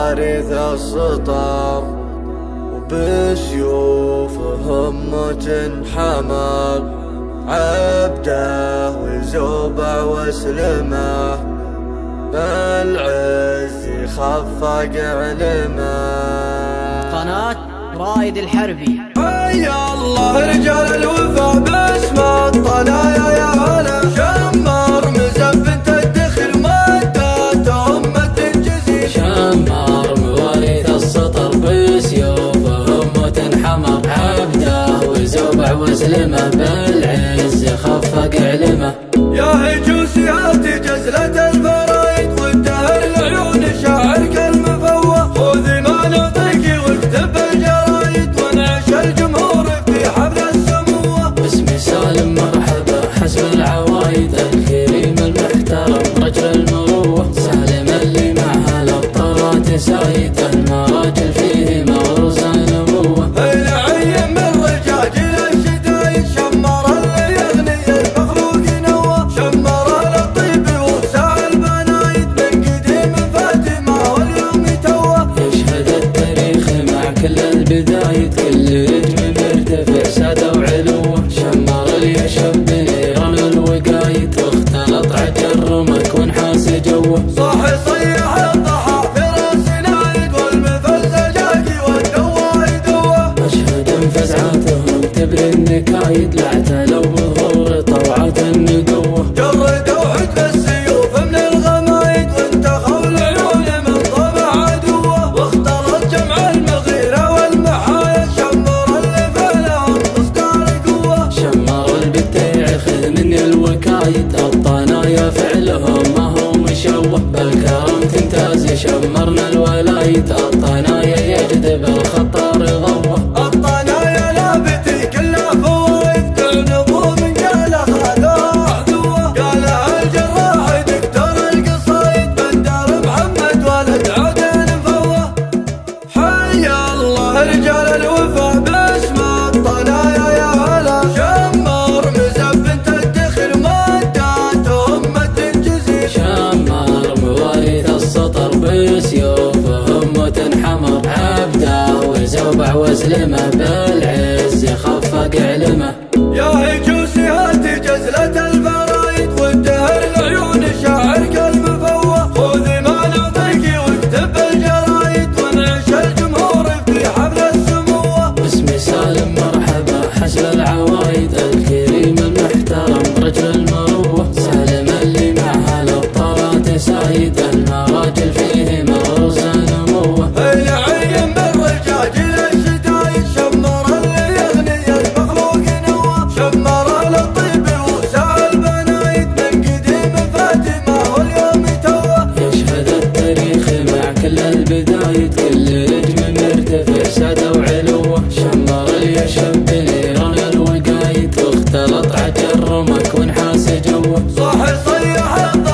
مواريث السطر وبسيوفهم تنحمر، عبده وزوبع وسلمه بالعز خفق علمه. قناة رائد الحربي. حيا الله رجال الوفا باسم الطنايا يا هلا، شمر مزبن تدخل ماداتهم تنجزي، شمر مواريث السطر بسيوفهم تنحمر، عبده وزوبع وسلمه بالعز خفق علمه. يا هجوسي هاتي جزلة الفرايد والدهر العيون شاعرك المفوه، خذي ما نعطيكي واكتب الجرايد ونعش الجمهور في حفل السموه. باسمي سالم مرحبا حسب العوايد، الكريم المحترم رجل المروه، سالم اللي معها الابطالات سايد، المراجل فيه موروث نبوه. العين من رجاجيل الشدايد، شمر اللي يغني المخلوق نوه، شمر الطيب وسع البنايد من قديم فاتمه واليوم توه. يشهد التاريخ مع كل البدايد، كل نجم مرتفع ساده وعلوه، شمر اليشب بنيران الوقايد، واختلط عجل رمك ونحاس جوه. صاحي صيح الضحى في راس نايد والمثل زجاجي والدواء يدوه. أشهد انفزعاتهم تبري النكايد، لاعتلوا بظهور طوعة النقوة. جردوا حجب السيوف من الغمايد وانتخوا العيون من طمع عدوه، واختلط جمع المغيرة والمحايد، شمر اللي فعلهم مصدر قوة. شمر البتي ياخذ مني الوكايد، الطنايا فعلهم ما هو مشوه، بالكرم تمتاز شمرنا الولايد، الطنايا يجذب الخطار ضوه. الطنايا لابتي كلها فوايد، كل نظوم قال خذوها عدوه، قالها الجراح دكتور القصايد، بندر محمد ولد عدن فوه. حيا الله رجال الوفا باسم الطنايا يا هلا، شمر مزبن تدخل ماداتهم تنجزي، شمر مواريث السطر بسيوفهم تنحمر، عبده وزوبع وسلمه بالعز خفق علمه. يا هجوسي هاتي جزلة الفرايد والدهر العيون شاعرك المفوه، خذي ما نعطيكي واكتب الجرايد ونعش الجمهور في حفل السموه. باسمي سالم مرحبا حسب العوايد، الكريم المحترم رجل المروه، سالم اللي معها الابطالات سايد، المراجل فيه موروث نبوه. العين من رجاجيل الشدايد، شمر اللي يغني المخلوق نوه، شمر الطيب وسع البنايد من قديم فاتمه واليوم توه. يشهد التاريخ مع كل البدايد، كل نجم مرتفع ساده وعلوه، شمر اليشب بنيران الوقايد، واختلط عجل رمك ونحاس جوه. صاحي صيح